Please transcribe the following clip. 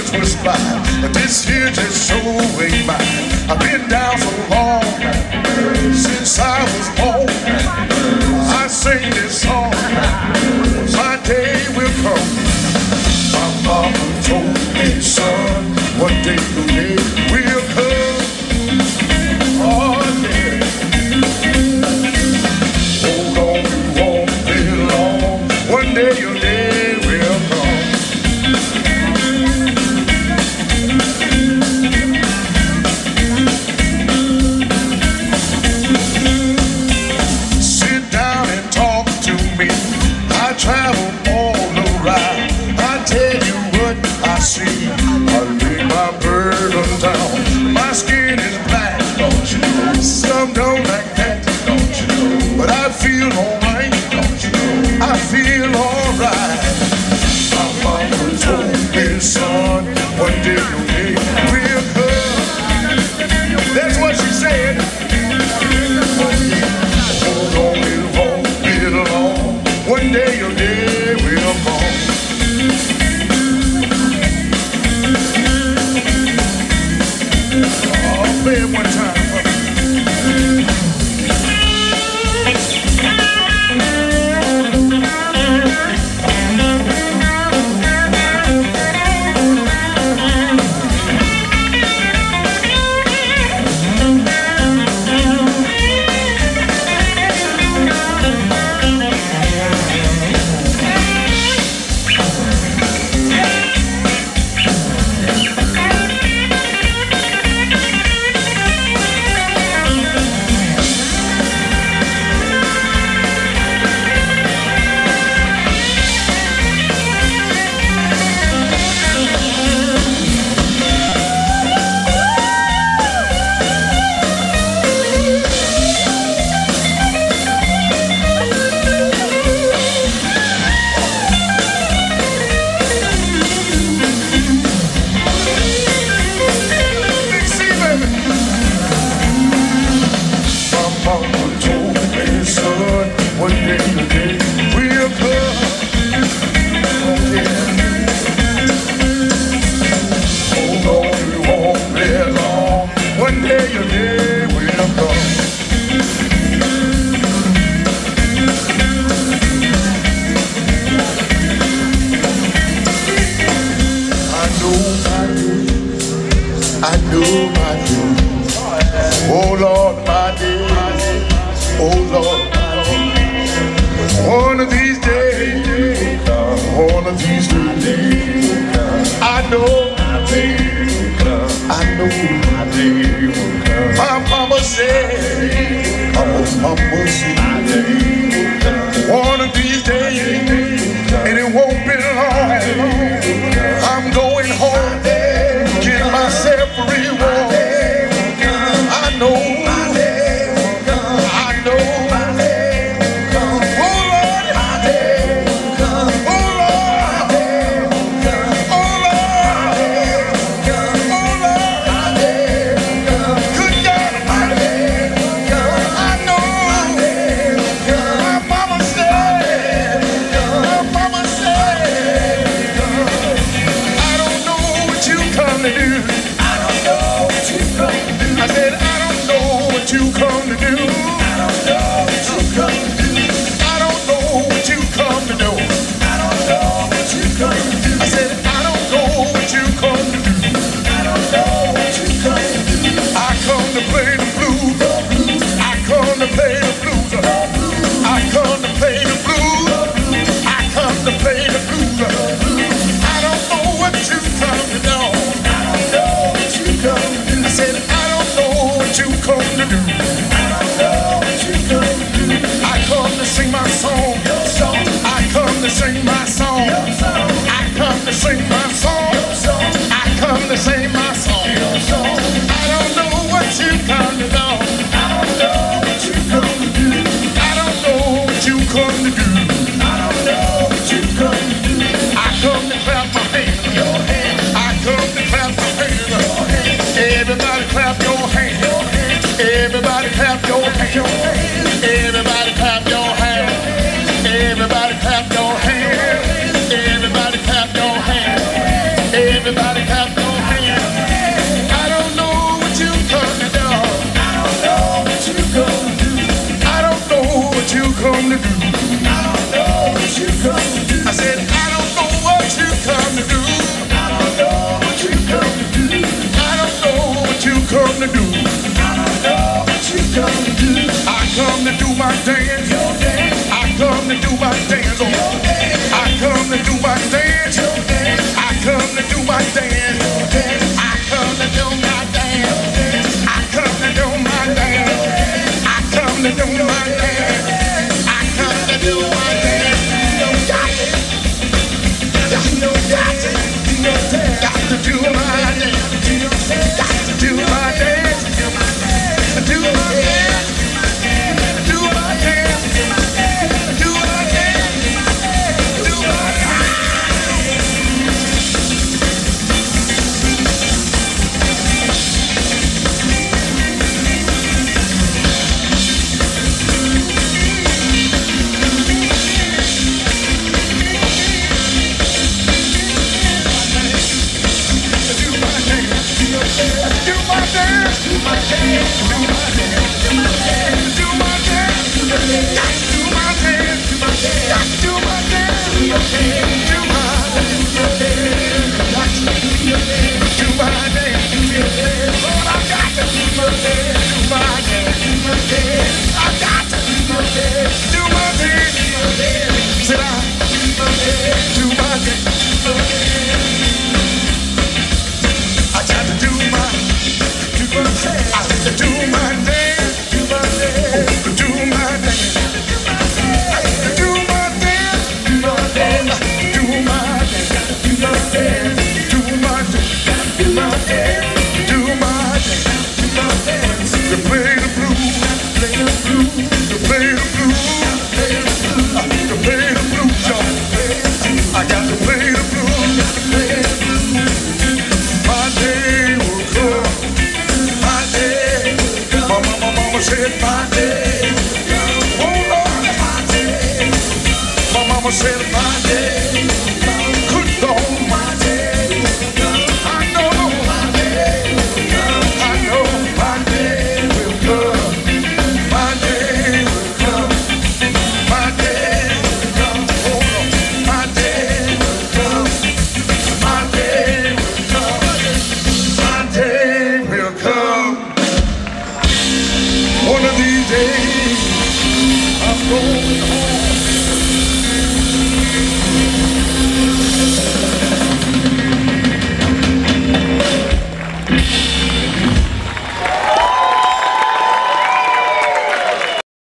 was fine, but this here just so ain't mine. I've been down so long, since I was born. I sing this song, my day will come. My mama told me, son, one day the day will come. Oh yeah. Hold on, you won't be long. One day your day will come. Sit down and talk to me. I travel all around. I tell you what I see. I lay my burden down. My skin is black, don't you know? Some don't like that, don't you know? But I feel alright, don't you know? I feel alright. My mama told me, son, one day your day will come. That's what she said. Hold on, it won't be long. One day your day will come. Oh, play it one time. One day the day will come. Oh yeah. Hold on, it won't be long. One day your day will come. I do. Oh Lord, my day. Oh Lord. One of these days, one of these days, I know my day will come. I know my day will come. My mama said, my day will come. One of these days, and it won't be long. I'm going home, get myself a reward. I know. I don't know what you come to do. Everybody clap your hands. I don't know what you come to do. I don't know what you come to do. I don't know what you come to do. I don't know what you come to do. I said I don't know what you come to do. I don't know what you come to do. I don't know what you come to do. I don't know what you come to do. I come to do my dance. Your dance. I come to do my dance. Your dance. I come to do my dance. Your dance. I come to do my dance. Your dance. I come to do my dance. I come to do my dance. I come to do my dance. I come to do my dance. You got it. You got it. Got to do my dance. Got to do my dance. Do my dance. Do my dance. Do my dance. Do my dance. Do my dance. Said my